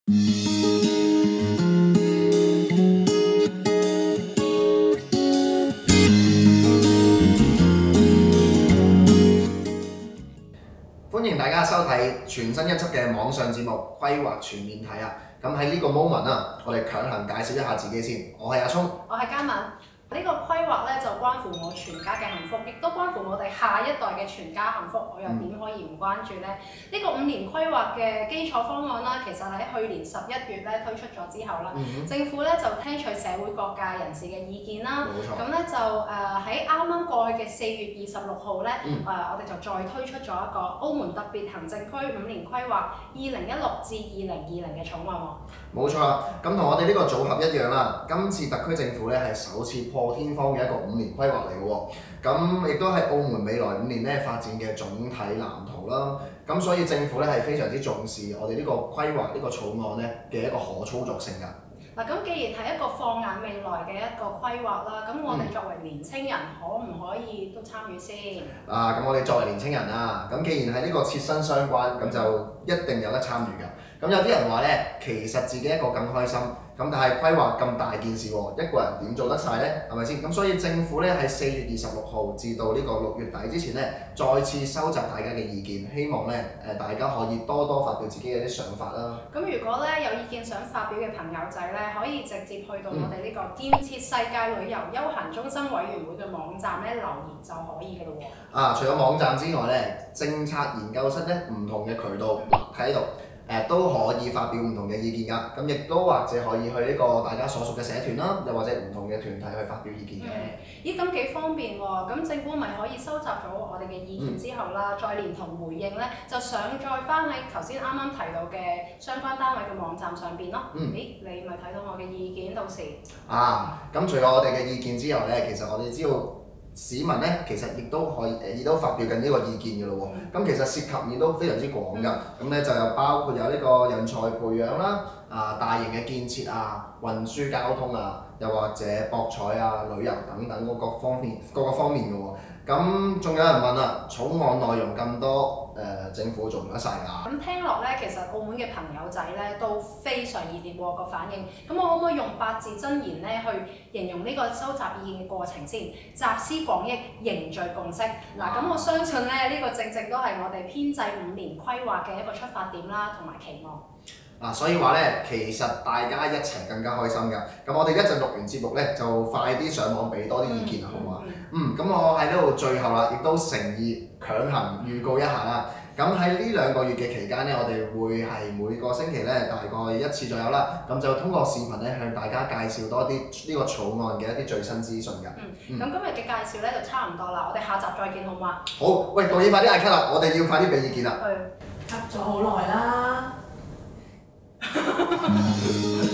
歡迎大家收睇全新一輯嘅網上節目《規劃全面睇》啊！咁喺呢個 moment 啊，我哋強行介紹一下自己先。我係阿聰， 我係嘉敏。呢個規劃咧就關乎我全家嘅幸福，亦都關乎我哋下一代嘅全家幸福。我又點可以唔關注呢？呢個5年規劃嘅基礎方案啦，其實喺去年11月咧推出咗之後啦，政府咧就聽取社會各界人士嘅意見啦。冇錯。咁咧就喺啱啱過去嘅4月26號咧，我哋就再推出咗一個澳門特別行政區5年規劃2016至2020嘅草案喎。 冇錯啦，咁同我哋呢個組合一樣啦，今次特區政府咧係首次破天荒嘅一個5年規劃嚟嘅喎，咁亦都係澳門未來5年咧發展嘅總體藍圖啦。咁所以政府咧係非常之重視我哋呢個規劃呢個草案咧嘅一個可操作性㗎。 嗱，咁既然係一個放眼未來嘅一個規劃啦，咁我哋作為年青人，可唔可以都參與先？ 咁我哋作為年青人啊，咁既然係呢個切身相關，咁就一定有得參與㗎。咁有啲人話咧，其實自己一個更開心，咁但係規劃咁大件事喎，一個人點做得晒呢？係咪先？咁所以政府咧喺4月26號至到呢個6月底之前咧，再次收集大家嘅意見，希望咧大家可以多多發表自己嘅啲想法啦。 咁如果咧有意見想發表嘅朋友仔咧，可以直接去到我哋呢個建設世界旅遊休閒中心委員會嘅網站咧留言就可以㗎咯喎。 除咗網站之外咧，政策研究室咧唔同嘅渠道喺度。都可以發表唔同嘅意見㗎，咁亦都或者可以去呢個大家所屬嘅社團啦，又或者唔同嘅團體去發表意見嘅。 咦，咁幾方便喎！咁政府咪可以收集咗我哋嘅意見之後啦，再連同回應咧，就上載翻喺頭先啱啱提到嘅相關單位嘅網站上邊咯。咦，你咪睇到我嘅意見到時？ 咁除咗我哋嘅意見之外咧，其實我哋知道市民咧，其實亦都可以亦都發表緊呢個意見嘅咯喎。咁其實涉及面都非常之廣㗎。咁咧就有包括有呢個人才培養啦，大型嘅建設啊、運輸交通啊，又或者博彩啊、旅遊等等各個方面嘅喎。咁仲有人問啦，草案內容咁多，政府做唔得晒㗎？ 咁聽落咧，其實澳門嘅朋友仔咧都非常熱烈喎個反應。咁我可唔可以用8字真言咧去形容呢個收集意見嘅過程先？集思廣益，凝聚共識。嗱，咁我相信咧呢個正正都係我哋編製5年規劃嘅一個出發點啦，同埋期望。 所以話咧，其實大家一齊更加開心㗎。咁我哋一陣錄完節目咧，就快啲上網俾多啲意見好唔好啊？咁我喺呢度最後啦，亦都誠意強行預告一下啦。咁喺呢2個月嘅期間咧，我哋會係每個星期咧大概1次左右啦。咁就通過視頻咧向大家介紹多啲呢個草案嘅一啲最新資訊㗎。 咁今日嘅介紹咧就差唔多啦，我哋下集再見好嗎？ 好，喂，導演快啲嗌 cut 啦，我哋要快啲俾意見啦。 cut 咗好耐啦。